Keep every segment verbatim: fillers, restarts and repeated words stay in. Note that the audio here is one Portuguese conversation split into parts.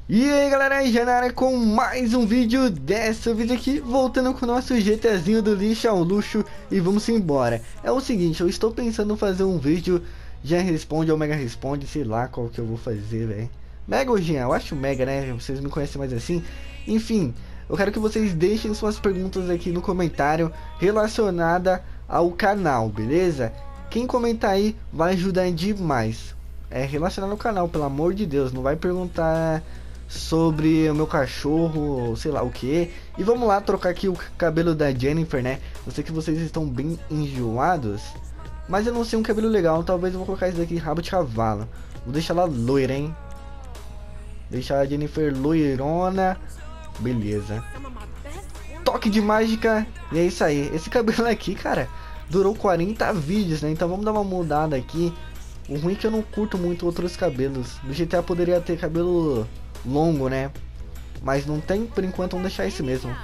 E aí galera, já na área com mais um vídeo. Dessa vez aqui, voltando com o nosso GTAzinho do lixo ao luxo. E vamos embora. É o seguinte, eu estou pensando em fazer um vídeo Jean Responde ou Mega Responde, sei lá qual que eu vou fazer, velho. Mega ou Jean? Eu acho Mega, né? Vocês me conhecem mais assim. Enfim, eu quero que vocês deixem suas perguntas aqui no comentário relacionada ao canal, beleza? Quem comentar aí vai ajudar demais. É relacionado ao canal, pelo amor de Deus. Não vai perguntar sobre o meu cachorro, sei lá o que. E vamos lá trocar aqui o cabelo da Jennifer, né? Eu sei que vocês estão bem enjoados, mas eu não sei um cabelo legal. Talvez eu vou colocar esse daqui, rabo de cavalo. Vou deixar ela loira, hein? Deixar a Jennifer loirona. Beleza. Toque de mágica. E é isso aí. Esse cabelo aqui, cara, durou quarenta vídeos, né? Então vamos dar uma mudada aqui. O ruim é que eu não curto muito outros cabelos. No G T A poderia ter cabelo longo, né? Mas não tem, por enquanto. Vamos deixar esse mesmo.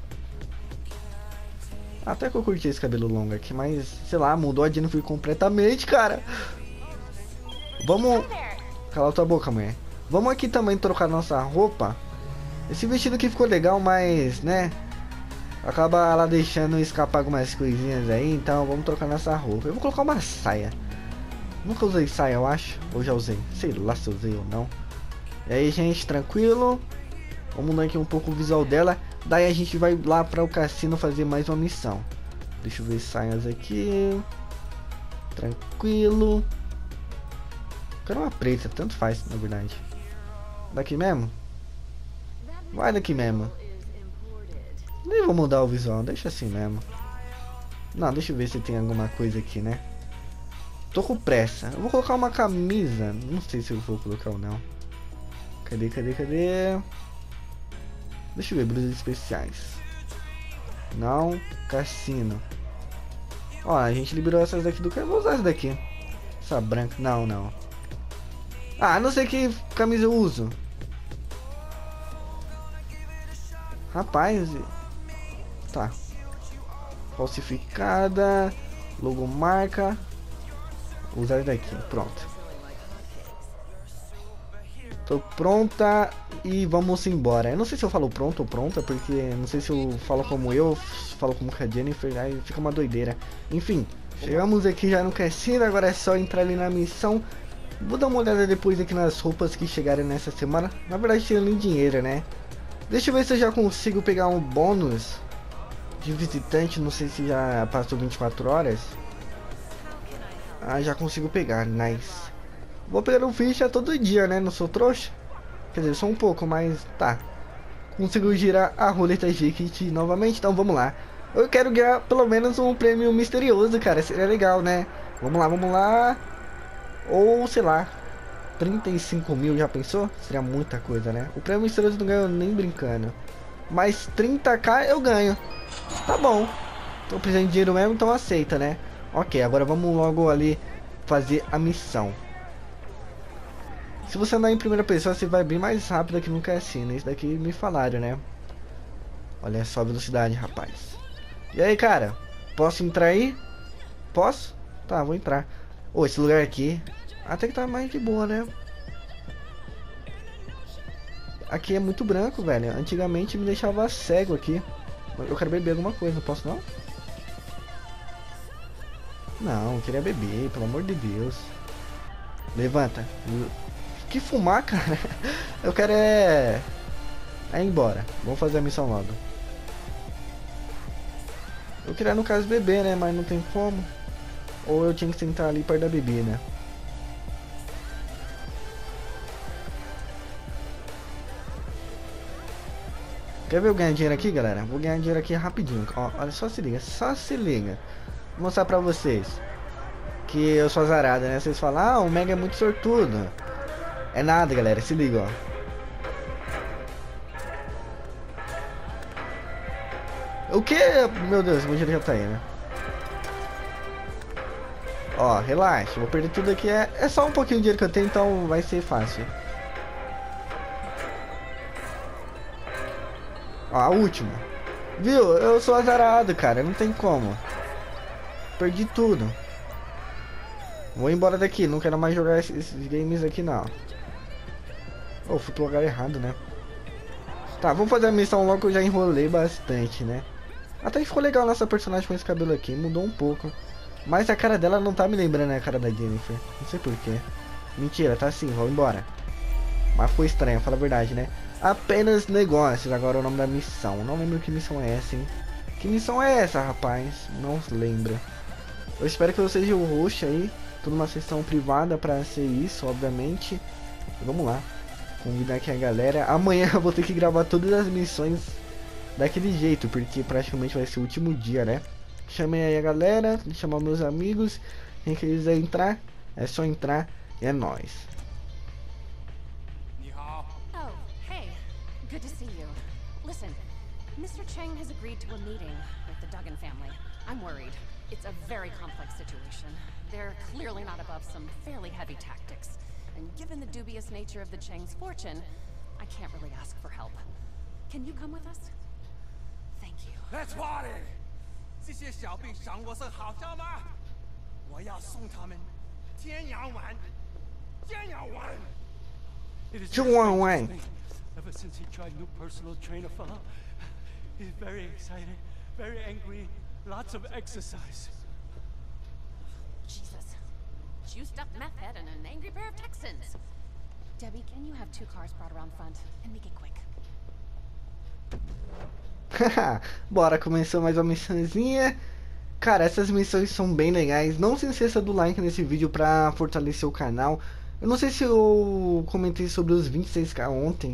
Até que eu curti esse cabelo longo aqui, mas sei lá, mudou a Jennifer completamente, cara. Vamos... Cala tua boca, mulher. Vamos aqui também trocar nossa roupa. Esse vestido aqui ficou legal, mas, né, acaba lá deixando escapar algumas coisinhas aí. Então vamos trocar nossa roupa. Eu vou colocar uma saia. Nunca usei saia, eu acho. Ou já usei. Sei lá se usei ou não. E aí, gente, tranquilo. Vamos mudar aqui um pouco o visual dela. Daí a gente vai lá para o cassino fazer mais uma missão. Deixa eu ver saias aqui. Tranquilo. Quero uma preta, tanto faz, na verdade. Daqui mesmo? Vai daqui mesmo. Nem vou mudar o visual, deixa assim mesmo. Não, deixa eu ver se tem alguma coisa aqui, né? Tô com pressa. Eu vou colocar uma camisa. Não sei se eu vou colocar ou não. Cadê, cadê, cadê? Deixa eu ver, blusas especiais. Não, cassino. Ó, a gente liberou essas daqui do cara. Vou usar essa daqui. Essa branca. Não, não. Ah, não sei que camisa eu uso. Rapaz. Tá. Falsificada. Logomarca. Vou usar daqui, pronto. Tô pronta e vamos embora. Eu não sei se eu falo pronto ou pronta, porque não sei se eu falo como eu, falo como que a Jennifer, aí fica uma doideira. Enfim, chegamos aqui já no cassino, agora é só entrar ali na missão. Vou dar uma olhada depois aqui nas roupas que chegaram nessa semana. Na verdade, tirando em dinheiro, né? Deixa eu ver se eu já consigo pegar um bônus de visitante, não sei se já passou vinte e quatro horas. Ah, já consigo pegar, nice. Vou pegar um ficha todo dia, né? Não sou trouxa. Quer dizer, sou um pouco, mas tá. Consigo girar a roleta G-Kit novamente, então vamos lá. Eu quero ganhar pelo menos um prêmio misterioso, cara. Seria legal, né? Vamos lá, vamos lá. Ou, sei lá, trinta e cinco mil, já pensou? Seria muita coisa, né? O prêmio misterioso não ganho nem brincando. Mas trinta k eu ganho. Tá bom. Tô precisando de dinheiro mesmo, então aceita, né? Ok, agora vamos logo ali fazer a missão. Se você andar em primeira pessoa, você vai bem mais rápido aqui no cassino. Isso daqui me falaram, né? Olha só a velocidade, rapaz. E aí, cara? Posso entrar aí? Posso? Tá, vou entrar. Ô, esse lugar aqui até que tá mais de boa, né? Aqui é muito branco, velho. Antigamente me deixava cego aqui. Eu quero beber alguma coisa, não posso não? Não, eu queria beber, pelo amor de Deus. Levanta. Que fumar, cara? Eu quero é... é ir embora. Vamos fazer a missão logo. Eu queria, no caso, beber, né? Mas não tem como. Ou eu tinha que sentar ali perto da bebida. Quer ver eu ganhar dinheiro aqui, galera? Vou ganhar dinheiro aqui rapidinho. Ó, olha, só se liga, só se liga. Vou mostrar pra vocês que eu sou azarada, né? Vocês falam, ah, o Mega é muito sortudo. É nada, galera, se liga, ó. O que? Meu Deus, o dinheiro já tá aí, né? Ó, relaxa, vou perder tudo aqui. É, é só um pouquinho de dinheiro que eu tenho, então vai ser fácil. Ó, a última. Viu? Eu sou azarado, cara, não tem como. Perdi tudo. Vou embora daqui, não quero mais jogar esses games aqui não. Oh, fui pro lugar errado, né? Tá, vamos fazer a missão logo que eu já enrolei bastante, né? Até que ficou legal nossa personagem com esse cabelo aqui, mudou um pouco. Mas a cara dela não tá me lembrando a cara da Jennifer. Não sei porquê. Mentira, tá assim, vamos embora. Mas foi estranho, fala a verdade, né? Apenas negócios, agora o nome da missão. Não lembro que missão é essa, hein? Que missão é essa, rapaz? Não lembro. Eu espero que eu seja o host aí. Tô numa sessão privada pra ser isso, obviamente. Vamos lá. Convidar aqui a galera. Amanhã eu vou ter que gravar todas as missões daquele jeito, porque praticamente vai ser o último dia, né? Chamei aí a galera, chamar meus amigos. Quem quiser entrar, é só entrar e é nóis. Oh, hey. Good to see you. Listen, Mister Cheng has agreed to a meeting with the Duggan family. I'm worried. It's a very complex situation. They're clearly not above some fairly heavy tactics. And given the dubious nature of the Cheng's fortune, I can't really ask for help. Can you come with us? Thank you. Let's party! 这些小兵赏我是好招吗？我要送他们天阳丸，天阳丸。 中文玩。 Ever since he tried new personal trainer for her, he's very excited, very angry, lots of exercise. Jesus. Juiced up meth head and an angry pair of Texans. Debbie, can you have two cars brought around front and make it quick? Haha, bora, começou mais uma missãozinha. Cara, essas missões são bem legais. Não se esqueça do like nesse vídeo pra fortalecer o canal. Eu não sei se eu comentei sobre os vinte e seis K ontem.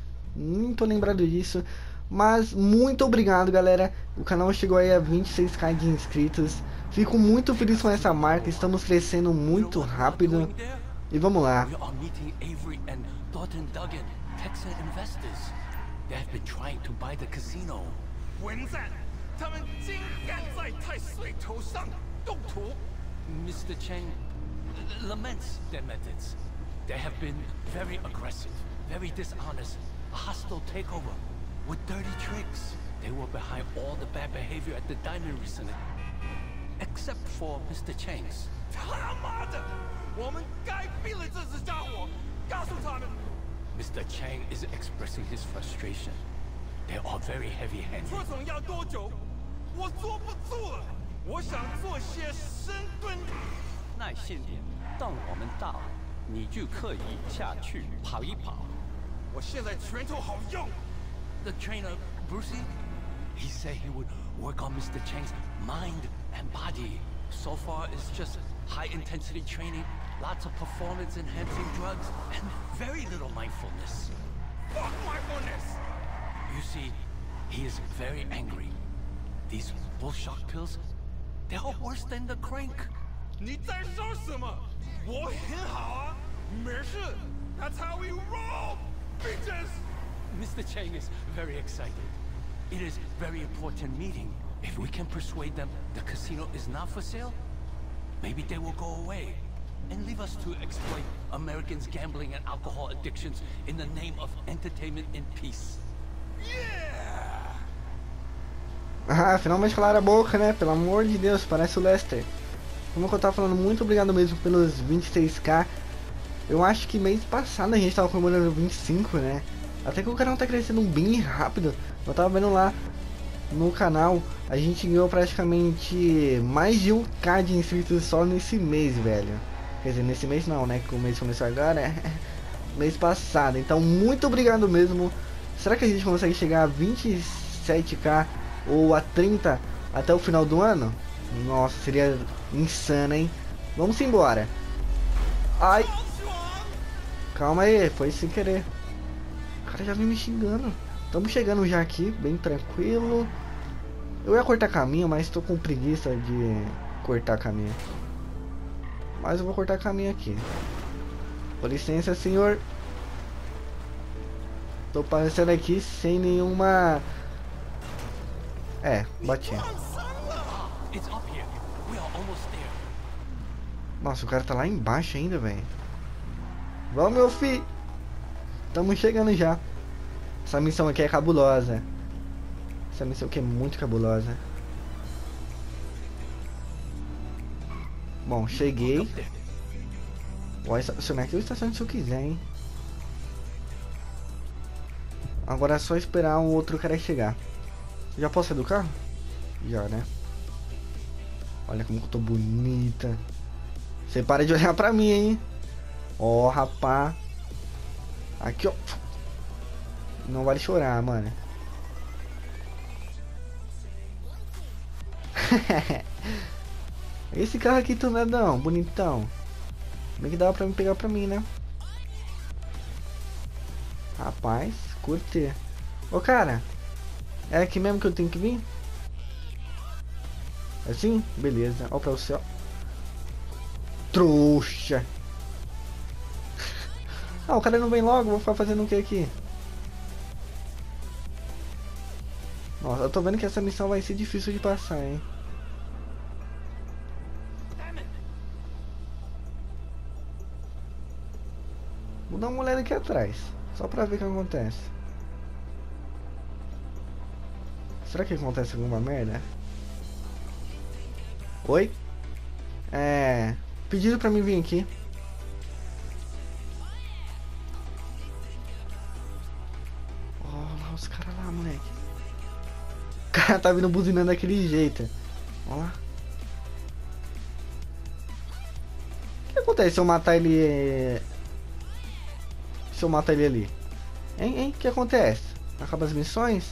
Não tô lembrado disso. Mas muito obrigado, galera. O canal chegou aí a vinte e seis K de inscritos. Fico muito feliz com essa marca. Estamos crescendo muito rápido. E vamos lá. We are meeting Avery and Thornton Duggan, Texan investors. They have been trying to buy the casino. 混战，他们竟敢在太岁头上动土！ Mister Cheng laments their methods. They have been very aggressive, very dishonest, a hostile takeover with dirty tricks. They were behind all the bad behavior at the diamond recently, except for Mister Cheng's. 他妈的，我们该毙了这只家伙！告诉他们， Mister Cheng is expressing his frustration. They are very heavy-handed. 副总要多久？我坐不住了，我想做些深蹲。 耐性点，当我们到，你就可以下去跑一跑。 我现在拳头好用。 The trainer, Brucey, he said he would work on Mister Cheng's mind and body. So far, it's just high-intensity training, lots of performance-enhancing drugs, and very little mindfulness. Fuck mindfulness! You see, he is very angry. These bull shock pills, they are worse than the crank. 你在说什么？我很好啊，没事。That's how we roll, bitches. Mister Cheng is very excited. It is very important meeting. If we can persuade them the casino is not for sale, maybe they will go away and leave us to exploit Americans' gambling and alcohol addictions in the name of entertainment and peace. Yeah! Ah, finalmente calaram a boca, né? Pelo amor de Deus, parece o Lester. Como eu tava falando, muito obrigado mesmo pelos vinte e seis K. Eu acho que mês passado a gente tava comemorando vinte e cinco, né? Até que o canal tá crescendo bem rápido. Eu tava vendo lá no canal, a gente ganhou praticamente mais de um K de inscritos só nesse mês, velho. Quer dizer, nesse mês não, né? Que o mês começou agora, é mês passado. Então, muito obrigado mesmo. Será que a gente consegue chegar a vinte e sete K ou a trinta até o final do ano? Nossa, seria insano, hein? Vamos embora. Ai. Calma aí, foi sem querer. O cara já vem me xingando. Estamos chegando já aqui, bem tranquilo. Eu ia cortar caminho, mas estou com preguiça de cortar caminho. Mas eu vou cortar caminho aqui. Com licença, senhor. Tô passando aqui sem nenhuma... É, bati. It's up here. We are almost there. Nossa, o cara tá lá embaixo ainda, velho. Vamos, meu filho. Estamos chegando já. Essa missão aqui é cabulosa. Essa missão aqui é muito cabulosa. Bom, cheguei. Vou estacionar aqui, eu estaciono se eu quiser, hein. Agora é só esperar um outro cara chegar. Já posso sair do carro? Já, né? Olha como eu tô bonita. Você para de olhar pra mim, hein? Ó, oh, rapá. Aqui, ó. Não vale chorar, mano. Esse carro aqui tunadão, bonitão. Como é que dava pra me pegar pra mim, né? Rapaz, curti. Ô, cara. É aqui mesmo que eu tenho que vir? Assim? Beleza. Ó pra você, ó. Trouxa. Ah, o cara não vem logo. Vou ficar fazendo o que aqui? Nossa, eu tô vendo que essa missão vai ser difícil de passar, hein? Vou dar uma olhada aqui atrás. Só pra ver o que acontece. Será que acontece alguma merda? Oi? É... Pediram pra mim vir aqui. Olha lá os caras lá, moleque. O cara tá vindo buzinando daquele jeito. Olha lá. O que acontece se eu matar ele... Se eu matar ele ali? Hein, hein? O que acontece? Acaba as missões?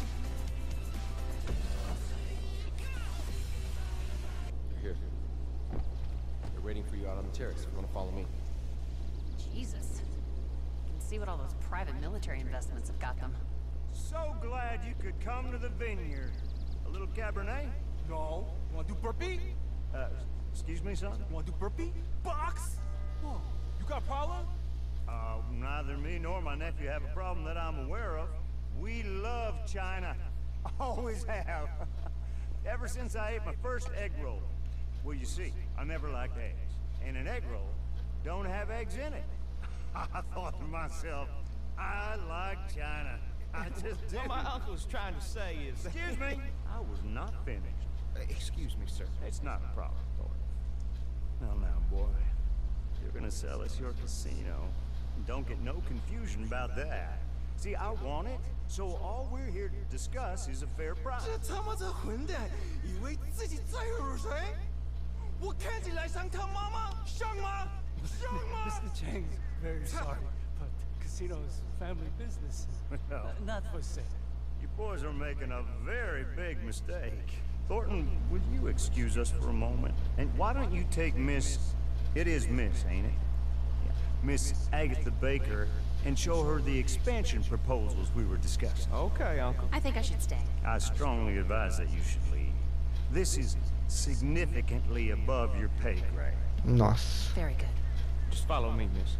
Jesus. You can see what all those private military investments have got them. So glad you could come to the vineyard. A little Cabernet? No. You wanna do burpee? Uh, excuse me, son? You wanna do burpee? Box? Whoa. You got a problem? Uh, neither me nor my nephew have a problem that I'm aware of. We love China. Always have. Ever since I ate my first egg roll. Well, you see, I never liked eggs. And an egg roll don't have eggs in it. I thought to myself, I like China. I just didn't. What my uncle's trying to say is... Excuse me. I was not finished. Uh, excuse me, sir. It's not a problem, Thornton. Now, now, boy. You're gonna sell us your casino. Don't get no confusion about that. See, I want it, so all we're here to discuss is a fair price. 这他妈这混蛋，以为自己载入水？我看起来像他妈妈，像吗？像吗 Mister Chang's very sorry, but the casino is family business. Well, Uh, not for sale. you boys are making a very big mistake. Thornton, would you excuse us for a moment? And why don't you take Miss... It is Miss, ain't it? Yeah. Miss Agatha Baker and show her the expansion proposals we were discussing. Okay, Uncle. I think I should stay. I strongly advise that you should leave. This is significantly above your pay grade. Nossa. Very good. Just follow me, miss.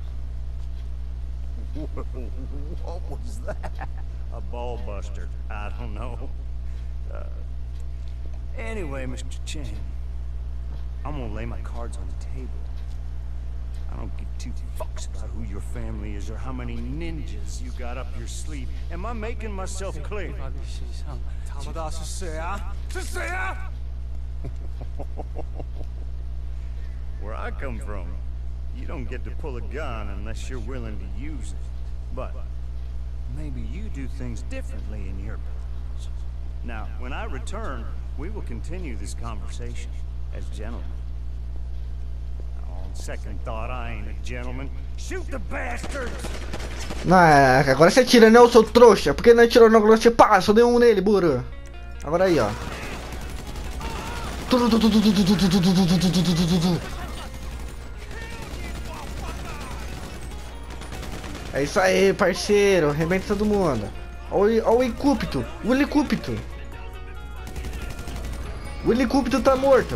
What was that? A ball buster. I don't know. Uh, anyway, Mister Chen, I'm gonna lay my cards on the table. I don't give two fucks about who your family is or how many ninjas you got up your sleeve. Am I making myself clear? 他们大是谁啊？是谁啊？ Where I come from, you don't get to pull a gun unless you're willing to use it. But maybe you do things differently in your business. Now, when I return, we will continue this conversation as gentlemen. On second thought, I ain't a gentleman. Shoot the bastards! Não, agora você atira, né, seu trouxa? Por que não atirou no negócio? Pá, só deu um nele, burro. Agora aí, ó. É isso aí, parceiro. Arrebenta todo mundo. Olha o helicóptero. O helicóptero. O helicóptero tá morto.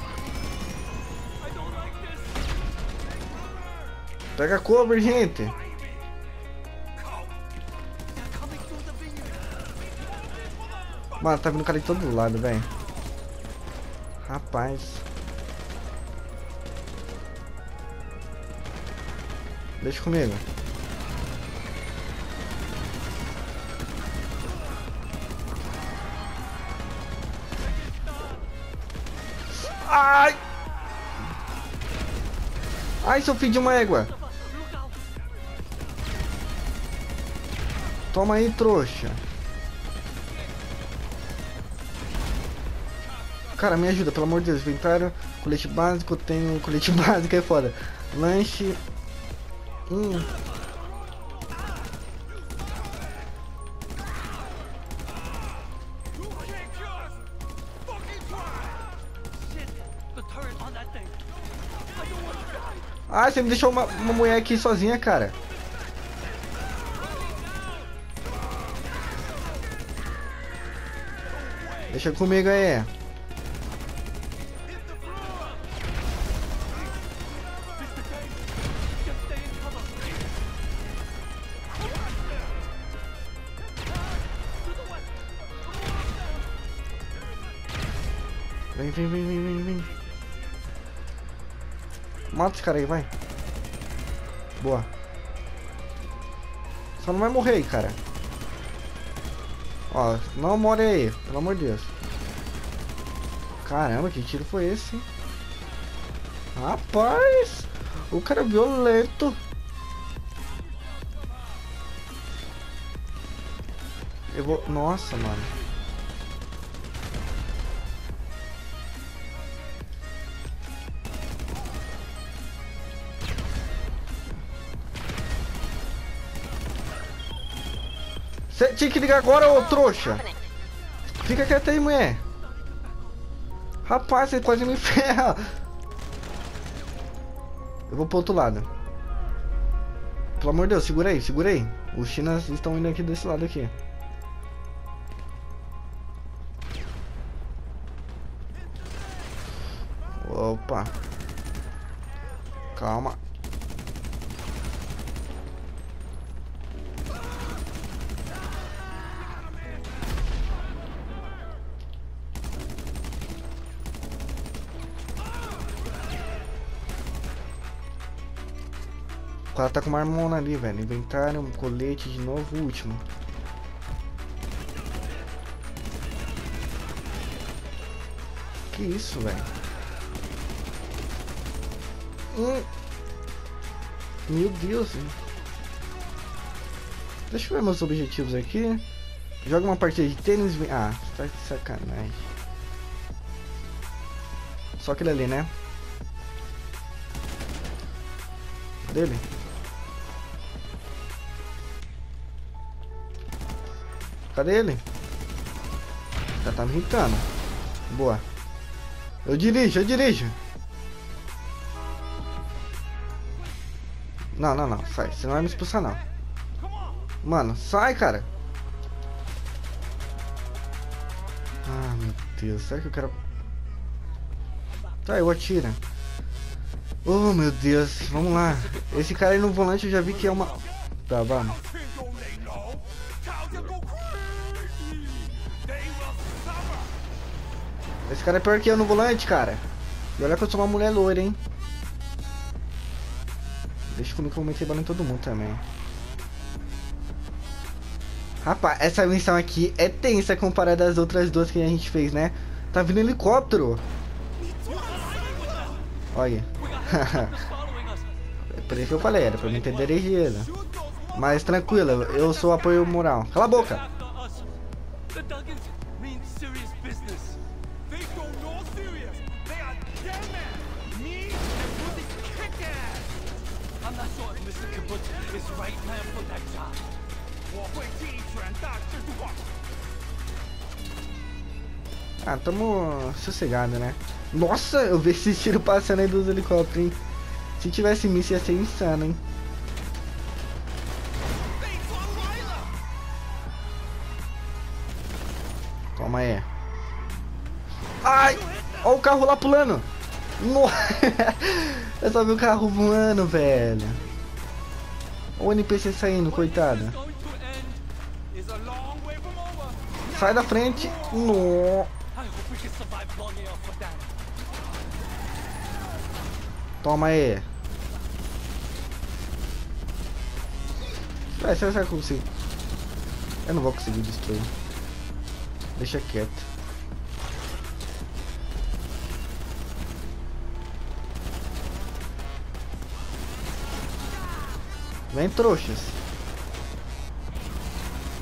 Pega cover, gente. Mano, tá vindo cara de todo lado, velho. Rapaz. Deixa comigo. Ai! Ai, seu filho de uma égua. Toma aí, trouxa. Cara, me ajuda, pelo amor de Deus. Inventário, colete básico. Eu tenho colete básico, é foda. Lanche. Hum. Ah, você me deixou uma, uma mulher aqui sozinha, cara. Deixa comigo aí. Vem, vem, vem, vem, vem, vem. Mata esse cara aí, vai. Boa. Só não vai morrer aí, cara. Ó, não morre aí, pelo amor de Deus. Caramba, que tiro foi esse? Rapaz, o cara é violento. Eu vou... Nossa, mano. Você tinha que ligar agora, ô trouxa. Fica quieto aí, mulher. Rapaz, você quase me ferra. Eu vou pro outro lado. Pelo amor de Deus, segura aí, segura aí. Os chineses estão indo aqui desse lado aqui. Opa. Calma. O cara tá com uma armona ali, velho. Inventário, um colete de novo, o último. Que isso, velho? Hum. Meu Deus. Hein? Deixa eu ver meus objetivos aqui. Joga uma partida de tênis. Ah, tá de sacanagem. Só aquele ali, né? Dele. Cadê ele? Já tá me irritando. Boa. Eu dirijo, eu dirijo. Não, não, não. Sai. Você não vai me expulsar, não. Mano, sai, cara. Ah, meu Deus. Será que eu quero... Tá, eu atiro. Oh, meu Deus. Vamos lá. Esse cara aí no volante eu já vi que é uma... Tá, vamos. Esse cara é pior que eu no volante, cara. E olha que eu sou uma mulher loira, hein. Deixa comigo que eu comecei bala em todo mundo também. Rapaz, essa missão aqui é tensa comparada às outras duas que a gente fez, né? Tá vindo helicóptero. Olha. É por isso que eu falei, era pra mim ter dirigido. Mas tranquilo, eu sou apoio moral. Cala a boca. Ah, tamo sossegado, né? Nossa, eu vi esse tiro passando aí dos helicópteros, hein? Se tivesse míssil ia ser insano, hein? Toma aí. Ai! Olha o carro lá pulando! Nossa! Eu só vi o carro voando, velho. Olha o N P C saindo, coitado. Sai da frente. No. Toma aí. Vai, você vai conseguir. Eu não vou conseguir destruir. Deixa quieto. Vem, trouxas.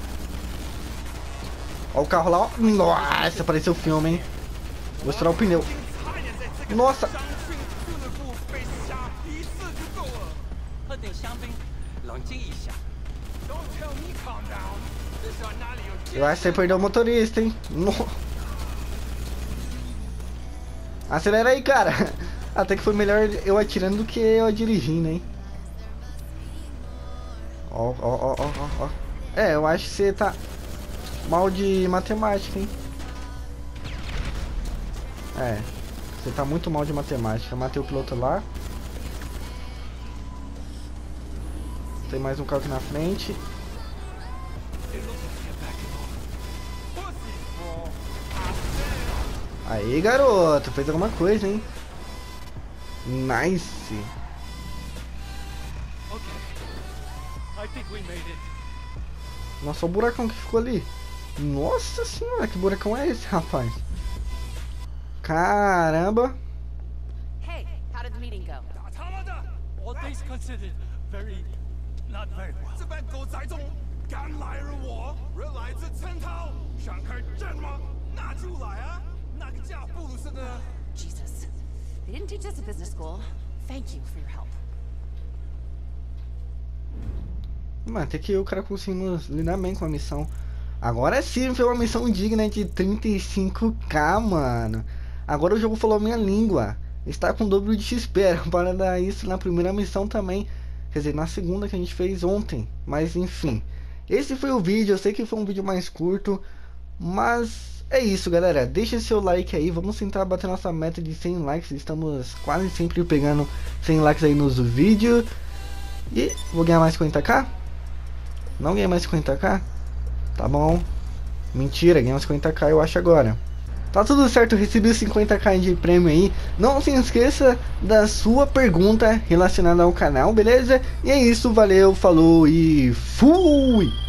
Ó o carro lá, ó. Nossa, apareceu o filme, hein? Vou estourar o pneu. Nossa! 喝点香槟，冷静一下。 Eu acho que você perdeu o motorista, hein? No... Acelera aí, cara. Até que foi melhor eu atirando do que eu dirigindo, hein? Ó, ó, ó, ó, ó. É, eu acho que você tá mal de matemática, hein? É, você tá muito mal de matemática. Eu matei o piloto lá. Tem mais um carro aqui na frente. Aí, garoto, fez alguma coisa, hein? Nice. Nossa, o buracão que ficou ali. Nossa senhora, que buracão é esse, rapaz? Caramba. Hey, how did the meeting go? All things considered, very, not very well. 这班狗仔中敢来人我，人来自陈涛，想开战吗？那就来啊！那个架不如是呢。 Jesus. They didn't teach us at business school. Thank you for your help. Mano, até que o cara conseguiu lidar bem com a missão. Agora sim foi uma missão digna de trinta e cinco K, mano. Agora o jogo falou minha língua. Está com o dobro de X P para dar isso na primeira missão também. Quer dizer, na segunda que a gente fez ontem. Mas enfim. Esse foi o vídeo. Eu sei que foi um vídeo mais curto. Mas é isso, galera. Deixa seu like aí. Vamos tentar bater nossa meta de cem likes. Estamos quase sempre pegando cem likes aí nos vídeos. E vou ganhar mais cinquenta K? Não ganhei mais cinquenta K? Tá bom. Mentira, ganhei cinquenta K eu acho agora. Tá tudo certo, eu recebi os cinquenta K de prêmio aí. Não se esqueça da sua pergunta relacionada ao canal, beleza? E é isso, valeu, falou e fui!